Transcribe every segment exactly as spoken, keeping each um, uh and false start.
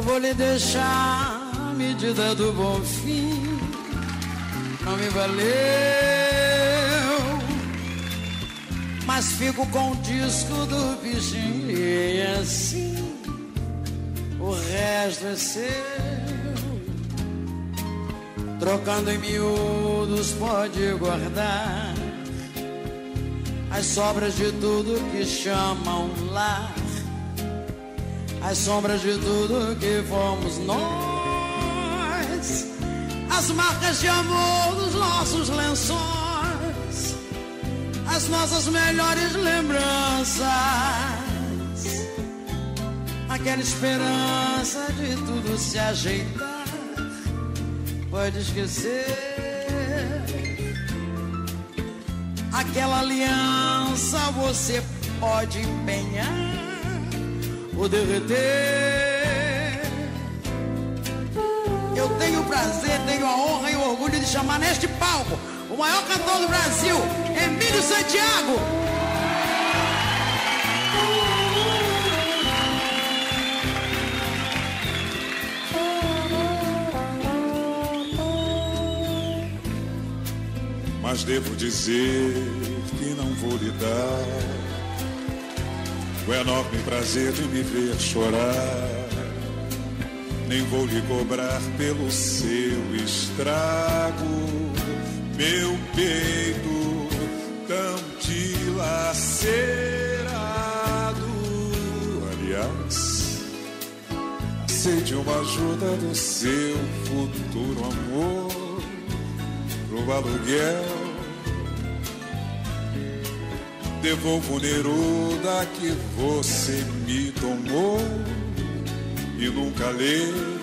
vou lhe deixar a medida do bom fim. Não me valeu, mas fico com o disco do bichinho. E assim o resto é seu. Trocando em miúdos pode guardar as sobras de tudo que chamam lar, as sombras de tudo que fomos nós, as marcas de amor dos nossos lençóis, as nossas melhores lembranças, aquela esperança de tudo se ajeitar. Pode esquecer aquela aliança, você pode empenhar ou derreter. Eu tenho o prazer, tenho a honra e o orgulho de chamar neste palco o maior cantor do Brasil, Emílio Santiago. Mas devo dizer que não vou lhe dar o enorme prazer de me ver chorar, nem vou lhe cobrar pelo seu estrago, meu peito tão dilacerado. Aliás, aceite uma ajuda do seu futuro amor pro aluguel. Devolvo o Neruda que você me tomou e nunca leu.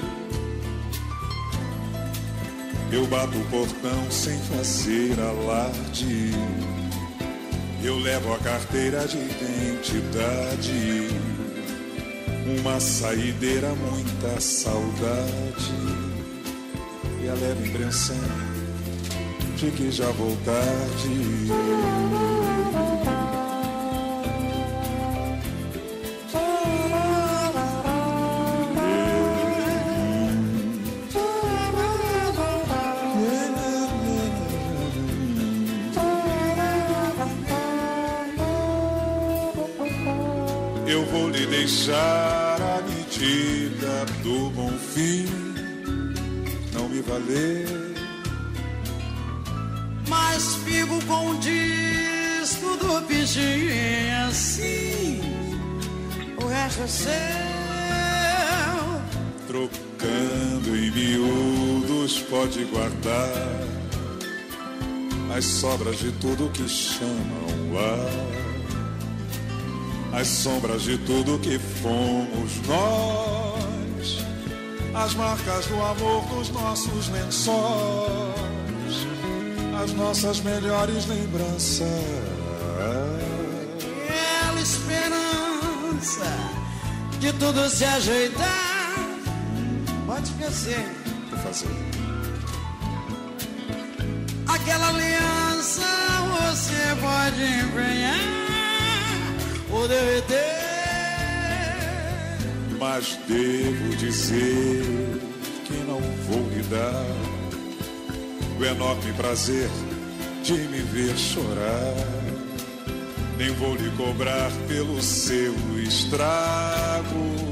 Eu bato o portão sem fazer alarde, eu levo a carteira de identidade, uma saideira, muita saudade e a leve impressão de que já vou tarde. Eu vou lhe deixar a medida do bom fim, não me valer, mas fico com o disco do bichinho. Assim o resto é seu. Trocando em miúdos pode guardar as sobras de tudo que chamam lá, as sombras de tudo que fomos nós, as marcas do amor dos nossos lençóis, as nossas melhores lembranças, aquela esperança de tudo se ajeitar. Pode esquecer, vou fazer aquela aliança, você pode empenhar ou derreter. Mas devo dizer que não vou lhe dar o enorme prazer de me ver chorar, nem vou lhe cobrar pelo seu estrago,